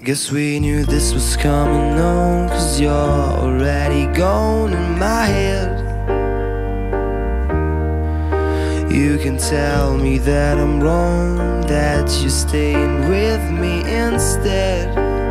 Guess we knew this was coming on, 'cause you're already gone in my head. You can tell me that I'm wrong, that you're staying with me instead.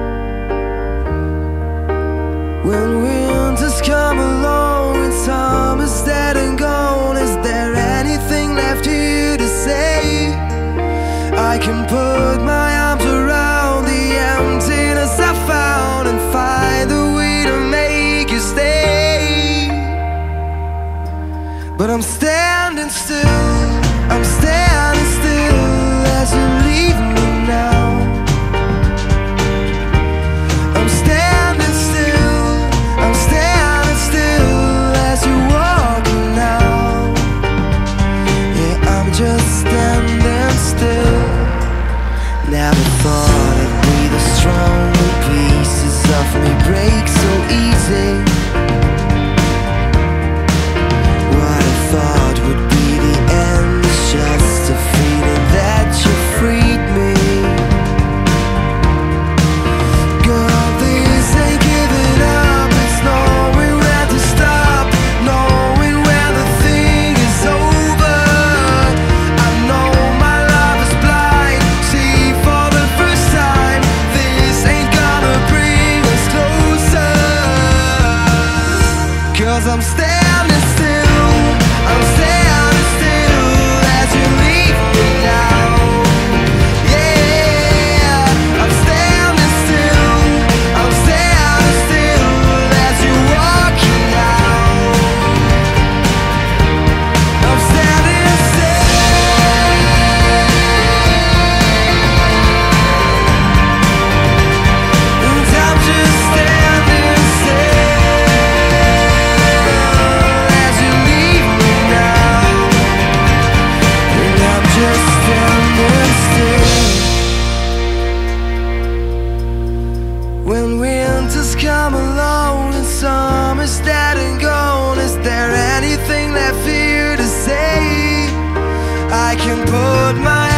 When winters come along and summer's dead and gone, is there anything left here to say? I can put my arms around the emptiness I found and find a way to make you stay. But I'm standing still, I'm standing still as you leave me now. I'm standing still, I'm standing still as you're walking out. Yeah, I'm just standing still. Never thought I'd be this strong, when pieces of me break so easy. What I thought would be the end is just a feeling that you freed me. Girl, this ain't giving up, it's knowing where to stop, knowing where the thing is over. I know my love is blind, see for the first time, this ain't gonna bring us closer. 'Cause I'm standing still, I'm standing still as you leave me now. Yeah, I'm standing still, I'm standing still as you're walking out. I'm standing still, and I'm just standing still as you leave me now. And I'm just standing still. When winters come along and summer's dead and gone, is there anything left here to say? I can put my